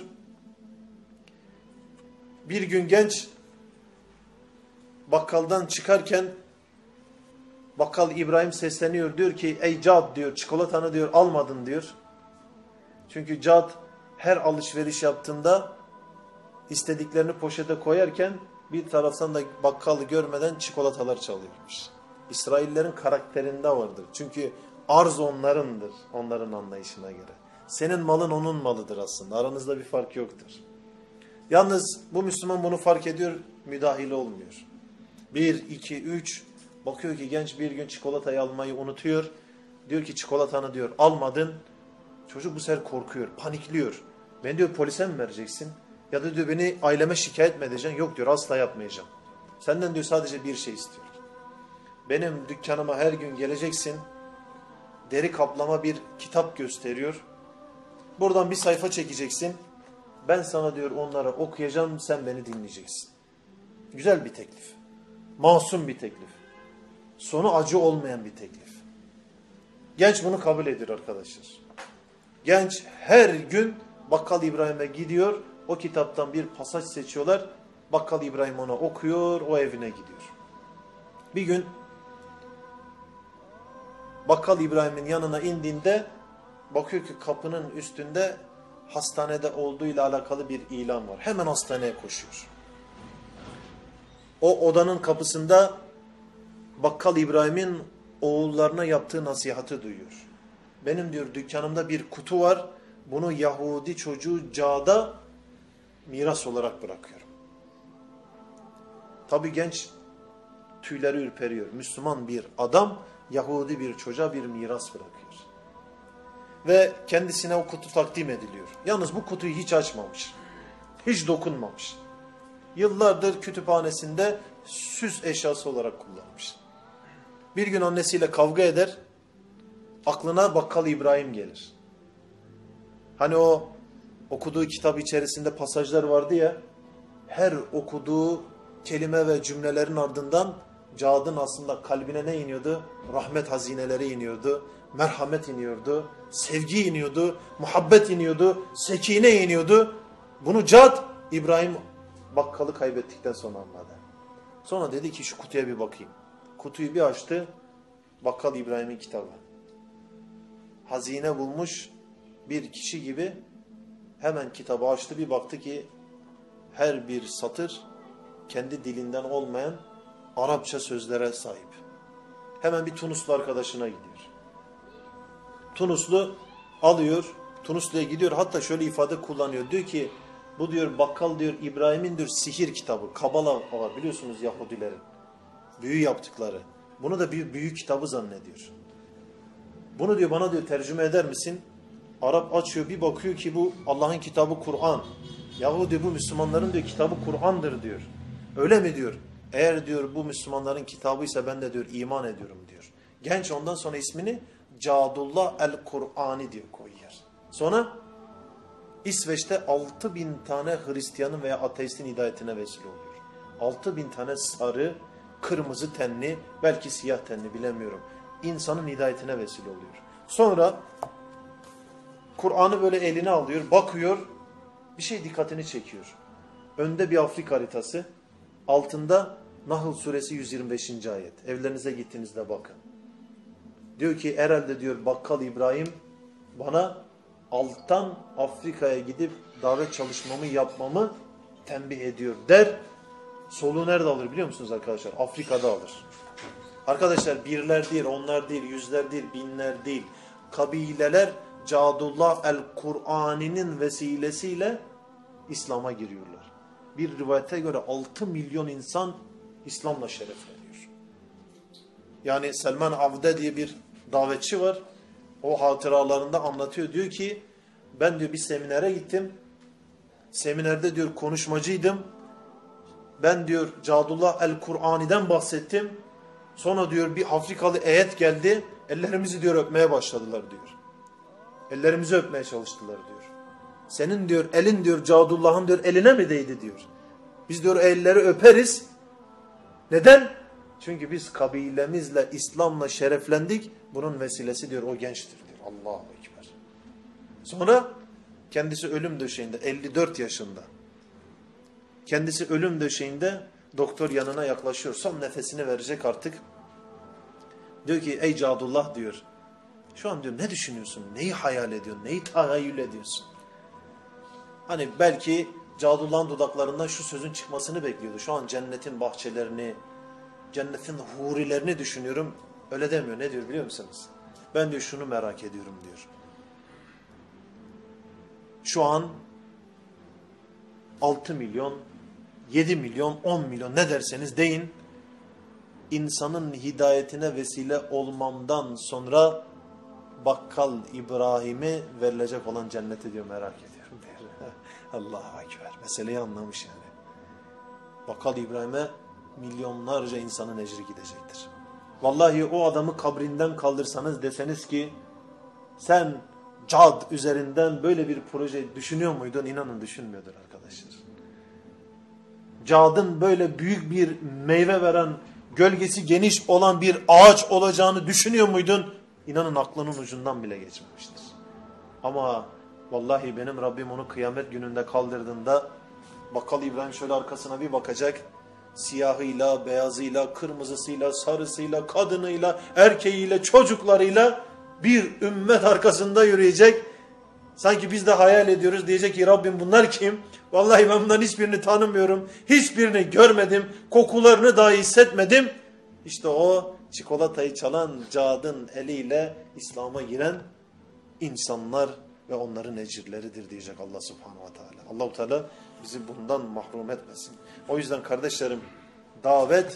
Speaker 1: Bir gün genç bakkaldan çıkarken bakkal İbrahim sesleniyor, diyor ki ey Cad diyor, çikolatanı diyor almadın diyor. Çünkü Cad her alışveriş yaptığında istediklerini poşete koyarken bir taraftan da bakkalı görmeden çikolatalar çalıyormuş. İsraillerin karakterinde vardır. Çünkü arz onlarındır, onların anlayışına göre. Senin malın onun malıdır aslında. Aranızda bir fark yoktur. Yalnız bu Müslüman bunu fark ediyor, müdahale olmuyor. 1, 2, 3 bakıyor ki genç bir gün çikolatayı almayı unutuyor. Diyor ki çikolatanı diyor almadın. Çocuk bu sefer korkuyor, panikliyor. Ben diyor polise mi vereceksin? Ya da diyor beni aileme şikayet mi edeceksin? Yok diyor, asla yapmayacağım. Senden diyor sadece bir şey istiyor. Benim dükkanıma her gün geleceksin. Deri kaplama bir kitap gösteriyor. Buradan bir sayfa çekeceksin. Ben sana diyor onları okuyacağım, sen beni dinleyeceksin. Güzel bir teklif. Masum bir teklif. Sonu acı olmayan bir teklif. Genç bunu kabul ediyor arkadaşlar. Genç her gün Bakkal İbrahim'e gidiyor. O kitaptan bir pasaj seçiyorlar. Bakkal İbrahim ona okuyor. O evine gidiyor. Bir gün Bakkal İbrahim'in yanına indiğinde bakıyor ki kapının üstünde hastanede olduğuyla alakalı bir ilan var. Hemen hastaneye koşuyor. O odanın kapısında Bakkal İbrahim'in oğullarına yaptığı nasihatı duyuyor. Benim diyor dükkanımda bir kutu var. Bunu Yahudi çocuğu Cad'a miras olarak bırakıyorum. Tabii genç tüyleri ürperiyor. Müslüman bir adam Yahudi bir çocuğa bir miras bırakıyor. Ve kendisine o kutu takdim ediliyor. Yalnız bu kutuyu hiç açmamış. Hiç dokunmamış. Yıllardır kütüphanesinde süs eşyası olarak kullanmış. Bir gün annesiyle kavga eder. Aklına Bakkal İbrahim gelir. Hani o okuduğu kitap içerisinde pasajlar vardı ya, her okuduğu kelime ve cümlelerin ardından Cad'ın aslında kalbine ne iniyordu? Rahmet hazineleri iniyordu, merhamet iniyordu, sevgi iniyordu, muhabbet iniyordu, sekine iniyordu. Bunu Cad, İbrahim bakkalı kaybettikten sonra anladı. Sonra dedi ki şu kutuya bir bakayım. Kutuyu bir açtı, Bakkal İbrahim'in kitabı. Hazine bulmuş bir kişi gibi hemen kitabı açtı, bir baktı ki her bir satır kendi dilinden olmayan Arapça sözlere sahip. Hemen bir Tunuslu arkadaşına gidiyor. Tunuslu alıyor, Tunuslu'ya gidiyor, hatta şöyle ifade kullanıyor. Diyor ki bu diyor bakkal diyor İbrahim'in diyor sihir kitabı, Kabala var biliyorsunuz Yahudilerin. Büyü yaptıkları. Bunu da bir büyü kitabı zannediyor. Bunu diyor bana diyor tercüme eder misin? Arap açıyor, bir bakıyor ki bu Allah'ın kitabı Kur'an. Yahudi bu Müslümanların diyor kitabı Kur'an'dır diyor. Öyle mi diyor? Eğer diyor bu Müslümanların kitabıysa ben de diyor iman ediyorum diyor. Genç ondan sonra ismini Cadullah el-Kur'ani diyor koyuyor. Sonra İsveç'te 6.000 tane Hristiyanın veya ateistin hidayetine vesile oluyor. 6.000 tane sarı, kırmızı tenli, belki siyah tenli bilemiyorum. İnsanın hidayetine vesile oluyor. Sonra Kur'an'ı böyle eline alıyor, bakıyor, bir şey dikkatini çekiyor. Önde bir Afrika haritası, altında Nahl suresi 125. ayet. Evlerinize gittiğinizde bakın. Diyor ki herhalde diyor Bakkal İbrahim bana alttan Afrika'ya gidip davet çalışmamı yapmamı tembih ediyor der. Soluğu nerede alır biliyor musunuz arkadaşlar? Afrika'da alır. Arkadaşlar birler değil, onlar değil, yüzler değil, binler değil. Kabileler Cadullah el-Kur'an'ın vesilesiyle İslam'a giriyorlar. Bir rivayete göre 6 milyon insan İslam'la şerefleniyor. Yani Selman Avde diye bir davetçi var. O hatıralarında anlatıyor. Diyor ki ben diyor bir seminere gittim. Seminerde diyor konuşmacıydım. Ben diyor Cadullah el-Kur'an'dan bahsettim. Sonra diyor bir Afrikalı heyet geldi. Ellerimizi diyor öpmeye başladılar diyor. Ellerimizi öpmeye çalıştılar diyor. Senin diyor elin diyor Cadullah'ın diyor eline mi değdi diyor. Biz diyor elleri öperiz. Neden? Çünkü biz kabilemizle İslam'la şereflendik. Bunun vesilesi diyor o gençtir diyor. Allahu Ekber. Sonra kendisi ölüm döşeğinde 54 yaşında. Kendisi ölüm döşeğinde doktor yanına yaklaşıyor. Son nefesini verecek artık. Diyor ki ey Cadullah diyor. Şu an diyor ne düşünüyorsun? Neyi hayal ediyorsun? Neyi tahayyül ediyorsun? Hani belki Cadullah'ın dudaklarından şu sözün çıkmasını bekliyordu. Şu an cennetin bahçelerini, cennetin hurilerini düşünüyorum. Öyle demiyor. Ne diyor biliyor musunuz? Ben diyor şunu merak ediyorum diyor. Şu an 6 milyon, 7 milyon, 10 milyon ne derseniz deyin. İnsanın hidayetine vesile olmamdan sonra Bakkal İbrahim'e verilecek olan cenneti diyor merak ediyorum diyor. Allahu Ekber. Meseleyi anlamış yani. Bakkal İbrahim'e milyonlarca insanın ecri gidecektir. Vallahi o adamı kabrinden kaldırsanız deseniz ki sen Cad üzerinden böyle bir proje düşünüyor muydun? İnanın düşünmüyordur arkadaşlar. Cad'ın böyle büyük bir meyve veren, gölgesi geniş olan bir ağaç olacağını düşünüyor muydun? İnanın aklının ucundan bile geçmemiştir. Ama vallahi benim Rabbim onu kıyamet gününde kaldırdığında Bakkal İbrahim şöyle arkasına bir bakacak. Siyahıyla, beyazıyla, kırmızısıyla, sarısıyla, kadınıyla, erkeğiyle, çocuklarıyla bir ümmet arkasında yürüyecek. Sanki biz de hayal ediyoruz. Diyecek ki Rabbim bunlar kim? Vallahi ben bunların hiçbirini tanımıyorum. Hiçbirini görmedim. Kokularını dahi hissetmedim. İşte o çikolatayı çalan Cad'ın eliyle İslam'a giren insanlar ve onların ecirleridir diyecek Allah Subhanahu ve Teala. Allah-u Teala bizi bundan mahrum etmesin. O yüzden kardeşlerim davet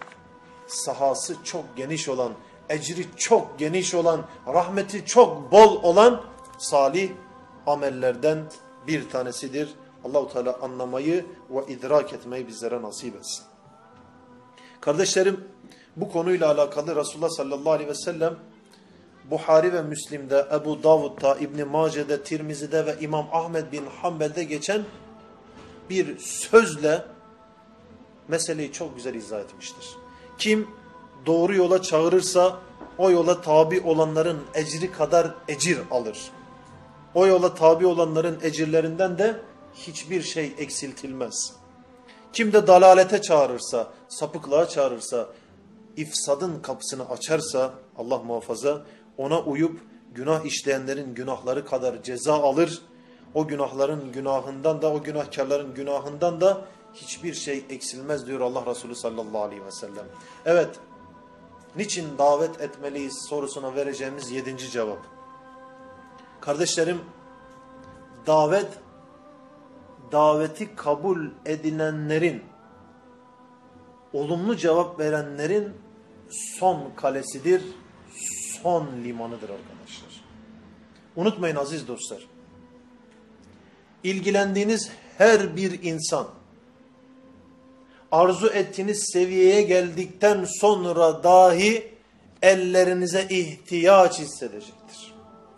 Speaker 1: sahası çok geniş olan, ecri çok geniş olan, rahmeti çok bol olan salih amellerden bir tanesidir. Allah-u Teala anlamayı ve idrak etmeyi bizlere nasip etsin. Kardeşlerim bu konuyla alakalı Resulullah sallallahu aleyhi ve sellem Buhari ve Müslim'de, Ebu Davud'da, İbn-i Mace'de, Tirmizi'de ve İmam Ahmed bin Hanbel'de geçen bir sözle meseleyi çok güzel izah etmiştir. Kim doğru yola çağırırsa o yola tabi olanların ecri kadar ecir alır. O yola tabi olanların ecirlerinden de hiçbir şey eksiltilmez. Kim de dalalete çağırırsa, sapıklığa çağırırsa, ifsadın kapısını açarsa Allah muhafaza ona uyup günah işleyenlerin günahları kadar ceza alır. O günahların günahından da o günahkarların günahından da hiçbir şey eksilmez diyor Allah Resulü sallallahu aleyhi ve sellem. Evet, niçin davet etmeliyiz sorusuna vereceğimiz 7. cevap. Kardeşlerim, daveti kabul edilenlerin, olumlu cevap verenlerin son kalesidir, son limanıdır arkadaşlar. Unutmayın aziz dostlar, ilgilendiğiniz her bir insan, arzu ettiğiniz seviyeye geldikten sonra dahi ellerinize ihtiyaç hissedecektir.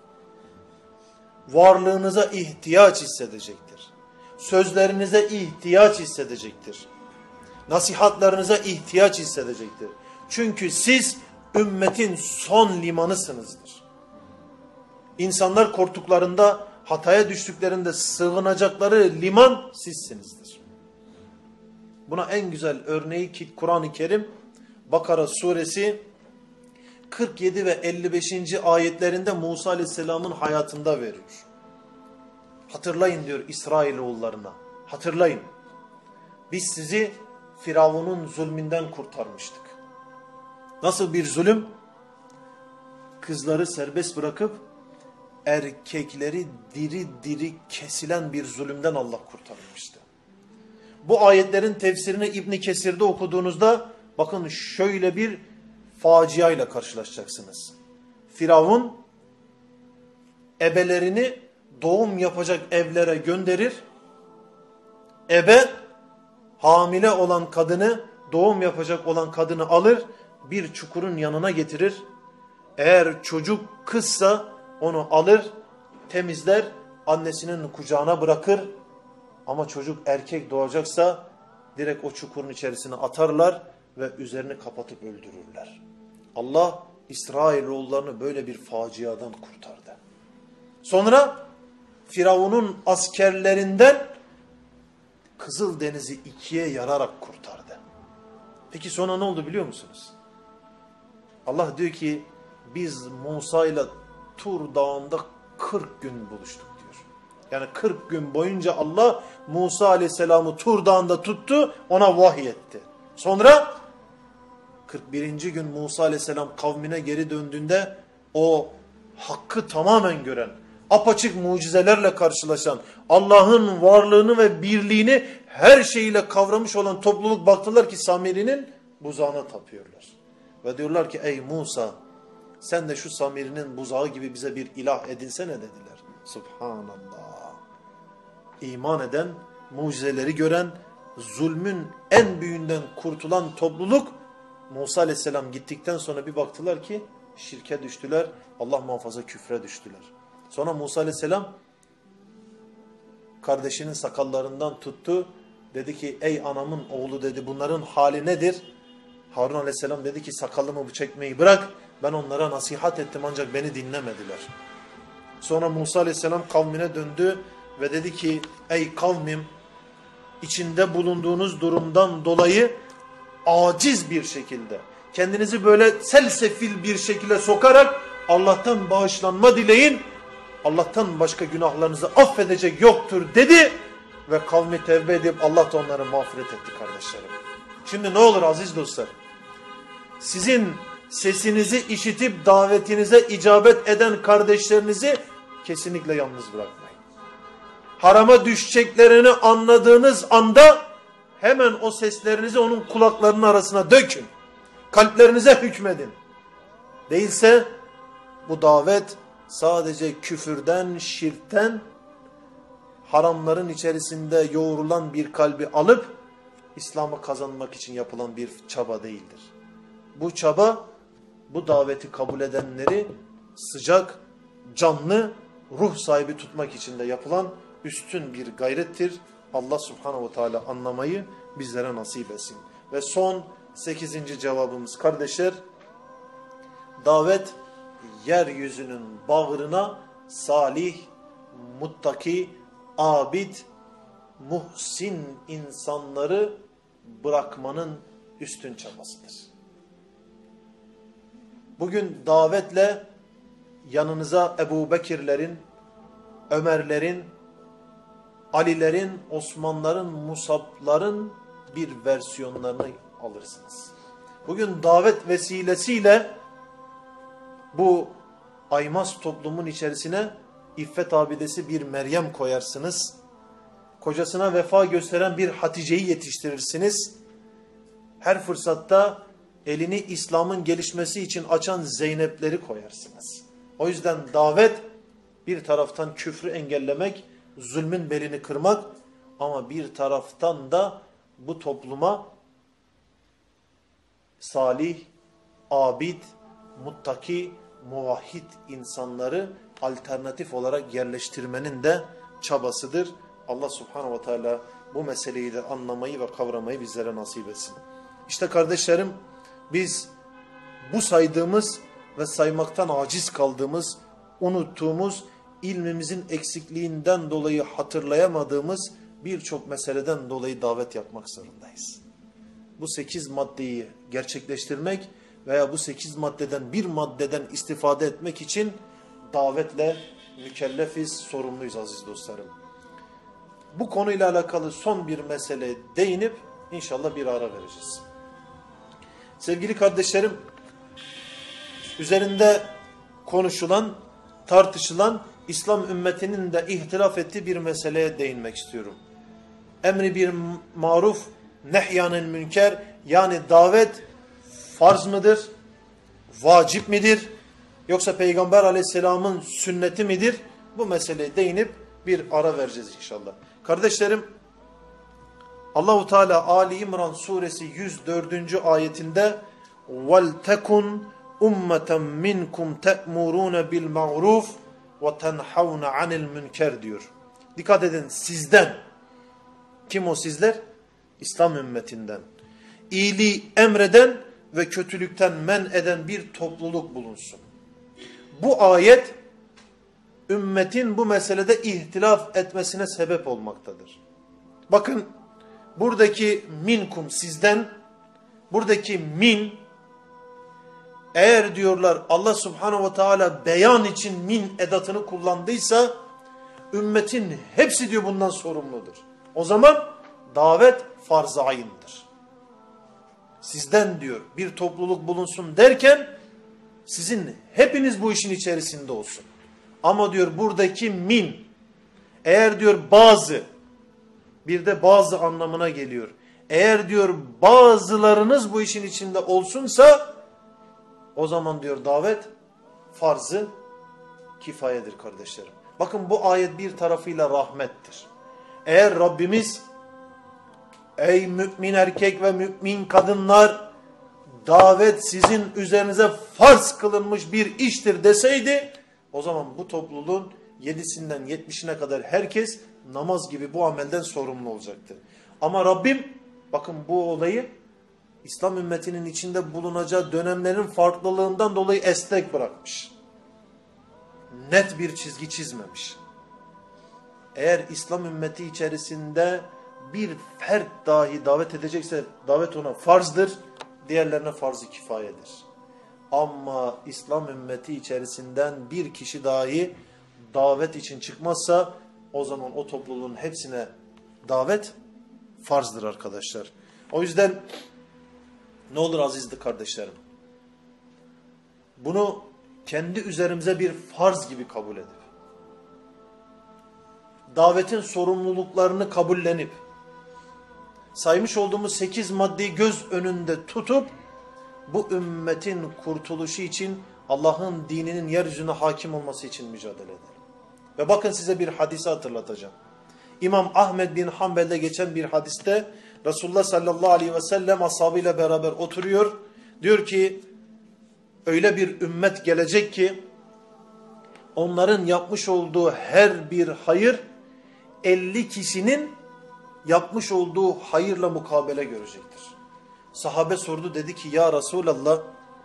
Speaker 1: Varlığınıza ihtiyaç hissedecektir. Sözlerinize ihtiyaç hissedecektir. Nasihatlarınıza ihtiyaç hissedecektir. Çünkü siz ümmetin son limanısınızdır. İnsanlar korktuklarında, hataya düştüklerinde sığınacakları liman sizsinizdir. Buna en güzel örneği ki Kur'an-ı Kerim Bakara suresi 47 ve 55. ayetlerinde Musa Aleyhisselam'ın hayatında veriyor. Hatırlayın diyor İsrailoğullarına. Hatırlayın. Biz sizi Firavun'un zulmünden kurtarmıştık. Nasıl bir zulüm? Kızları serbest bırakıp erkekleri diri diri kesilen bir zulümden Allah kurtarmıştı. Bu ayetlerin tefsirini İbn Kesir'de okuduğunuzda bakın şöyle bir faciayla karşılaşacaksınız. Firavun ebelerini doğum yapacak evlere gönderir. Ebe hamile olan kadını, doğum yapacak olan kadını alır, bir çukurun yanına getirir. Eğer çocuk kızsa onu alır, temizler, annesinin kucağına bırakır. Ama çocuk erkek doğacaksa direkt o çukurun içerisine atarlar ve üzerini kapatıp öldürürler. Allah İsrailoğullarını böyle bir faciadan kurtardı. Sonra Firavun'un askerlerinden Kızıldeniz'i ikiye yararak kurtardı. Peki sonra ne oldu biliyor musunuz? Allah diyor ki biz Musa ile Tur Dağı'nda 40 gün buluştuk diyor. Yani 40 gün boyunca Allah Musa Aleyhisselam'ı Tur Dağı'nda tuttu, ona vahiy etti. Sonra 41. gün Musa Aleyhisselam kavmine geri döndüğünde o hakkı tamamen gören, apaçık mucizelerle karşılaşan, Allah'ın varlığını ve birliğini her şeyiyle kavramış olan topluluk baktılar ki Samiri'nin buzağına tapıyorlar. Ve diyorlar ki ey Musa sen de şu Samiri'nin buzağı gibi bize bir ilah edinsene dediler. Subhanallah. İman eden, mucizeleri gören, zulmün en büyüğünden kurtulan topluluk Musa Aleyhisselam gittikten sonra bir baktılar ki şirke düştüler, Allah muhafaza küfre düştüler. Sonra Musa Aleyhisselam kardeşinin sakallarından tuttu. Dedi ki ey anamın oğlu dedi bunların hali nedir? Harun Aleyhisselam dedi ki sakalımı çekmeyi bırak. Ben onlara nasihat ettim ancak beni dinlemediler. Sonra Musa Aleyhisselam kavmine döndü ve dedi ki ey kavmim içinde bulunduğunuz durumdan dolayı aciz bir şekilde kendinizi böyle selsefil bir şekilde sokarak Allah'tan bağışlanma dileyin. Allah'tan başka günahlarınızı affedecek yoktur dedi ve kavmi tevbe edip Allah da onları mağfiret etti kardeşlerim. Şimdi ne olur aziz dostlar? Sizin sesinizi işitip davetinize icabet eden kardeşlerinizi kesinlikle yalnız bırakmayın. Harama düşeceklerini anladığınız anda hemen o seslerinizi onun kulaklarının arasına dökün. Kalplerinize hükmedin. Değilse bu davet sadece küfürden, şirkten, haramların içerisinde yoğrulan bir kalbi alıp İslam'ı kazanmak için yapılan bir çaba değildir. Bu çaba, bu daveti kabul edenleri sıcak, canlı, ruh sahibi tutmak için de yapılan üstün bir gayrettir. Allah Subhanahu ve Teala anlamayı bizlere nasip etsin. Ve son 8. cevabımız kardeşler, davet yeryüzünün bağrına salih, muttaki, abid, muhsin insanları bırakmanın üstün çabasıdır. Bugün davetle yanınıza Ebu Bekirlerin, Ömerlerin, Alilerin, Osmanların, Musabların bir versiyonlarını alırsınız. Bugün davet vesilesiyle bu aymaz toplumun içerisine İffet abidesi bir Meryem koyarsınız. Kocasına vefa gösteren bir Hatice'yi yetiştirirsiniz. Her fırsatta elini İslam'ın gelişmesi için açan Zeynep'leri koyarsınız. O yüzden davet bir taraftan küfrü engellemek, zulmün belini kırmak ama bir taraftan da bu topluma salih, abid, muttaki, muvahhid insanları alternatif olarak yerleştirmenin de çabasıdır. Allah Subhanahu ve Teala bu meseleyi de anlamayı ve kavramayı bizlere nasip etsin. İşte kardeşlerim biz bu saydığımız ve saymaktan aciz kaldığımız unuttuğumuz, ilmimizin eksikliğinden dolayı hatırlayamadığımız birçok meseleden dolayı davet yapmak zorundayız. Bu 8 maddeyi gerçekleştirmek veya bu 8 maddeden bir maddeden istifade etmek için davetle mükellefiz, sorumluyuz aziz dostlarım. Bu konuyla alakalı son bir mesele değinip inşallah bir ara vereceğiz. Sevgili kardeşlerim, üzerinde konuşulan, tartışılan, İslam ümmetinin de ihtilaf ettiği bir meseleye değinmek istiyorum. Emri bir maruf, nehyanil münker, yani davet farz mıdır, vacip midir, yoksa Peygamber aleyhisselamın sünneti midir? Bu meseleye değinip bir ara vereceğiz inşallah. Kardeşlerim, Allahu Teala Ali İmran suresi 104. ayetinde وَلْتَكُنْ اُمَّةً مِنْكُمْ تَأْمُرُونَ بِالْمَعْرُوفِ وَتَنْحَوْنَ عَنِ الْمُنْكَرِ diyor. Dikkat edin, sizden. Kim o sizler? İslam ümmetinden. İyiliği emreden ve kötülükten men eden bir topluluk bulunsun. Bu ayet ümmetin bu meselede ihtilaf etmesine sebep olmaktadır. Bakın, buradaki minkum sizden, buradaki min, eğer diyorlar Allah subhanahu ve teala beyan için min edatını kullandıysa, ümmetin hepsi diyor bundan sorumludur. O zaman davet farz-ı ayındır. Sizden diyor bir topluluk bulunsun derken, sizin hepiniz bu işin içerisinde olsun. Ama diyor buradaki min, eğer diyor bazı, bir de bazı anlamına geliyor. Eğer diyor bazılarınız bu işin içinde olsunsa, o zaman diyor davet farz-ı kifayedir kardeşlerim. Bakın bu ayet bir tarafıyla rahmettir. Eğer Rabbimiz ey mümin erkek ve mümin kadınlar, davet sizin üzerinize farz kılınmış bir iştir deseydi, o zaman bu topluluğun 7'sinden 70'ine kadar herkes namaz gibi bu amelden sorumlu olacaktı. Ama Rabbim bakın bu olayı İslam ümmetinin içinde bulunacağı dönemlerin farklılığından dolayı esnek bırakmış. Net bir çizgi çizmemiş. Eğer İslam ümmeti içerisinde bir fert dahi davet edecekse davet ona farzdır, diğerlerine farz-ı kifayedir. Ama İslam ümmeti içerisinden bir kişi dahi davet için çıkmazsa, o zaman o topluluğun hepsine davet farzdır arkadaşlar. O yüzden ne olur azizli kardeşlerim, bunu kendi üzerimize bir farz gibi kabul edip, davetin sorumluluklarını kabullenip, saymış olduğumuz 8 maddeyi göz önünde tutup, bu ümmetin kurtuluşu için, Allah'ın dininin yeryüzüne hakim olması için mücadele edelim. Ve bakın size bir hadisi hatırlatacağım. İmam Ahmed bin Hanbel'de geçen bir hadiste Resulullah sallallahu aleyhi ve sellem ashabıyla beraber oturuyor. Diyor ki öyle bir ümmet gelecek ki onların yapmış olduğu her bir hayır 50 kişinin yapmış olduğu hayırla mukabele görecektir. Sahabe sordu, dedi ki ya Resulallah,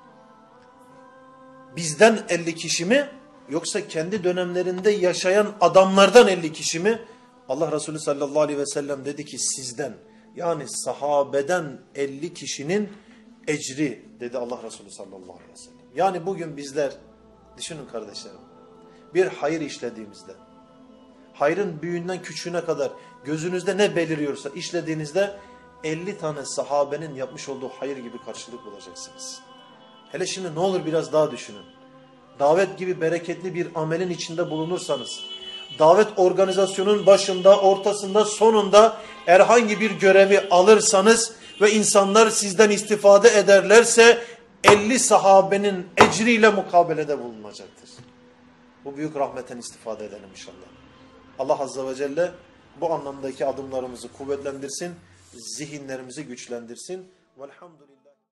Speaker 1: bizden 50 kişi mi yoksa kendi dönemlerinde yaşayan adamlardan 50 kişi mi? Allah Resulü sallallahu aleyhi ve sellem dedi ki sizden, yani sahabeden 50 kişinin ecri dedi Allah Resulü sallallahu aleyhi ve sellem. Yani bugün bizler, düşünün kardeşlerim, bir hayır işlediğimizde, hayrın büyüğünden küçüğüne kadar gözünüzde ne beliriyorsa işlediğinizde 50 tane sahabenin yapmış olduğu hayır gibi karşılık bulacaksınız. Hele şimdi ne olur biraz daha düşünün. Davet gibi bereketli bir amelin içinde bulunursanız, davet organizasyonun başında, ortasında, sonunda herhangi bir görevi alırsanız ve insanlar sizden istifade ederlerse 50 sahabenin ecriyle mukabelede bulunacaktır. Bu büyük rahmetten istifade edelim inşallah. Allah Azze ve Celle bu anlamdaki adımlarımızı kuvvetlendirsin, zihinlerimizi güçlendirsin. Velhamdülillah.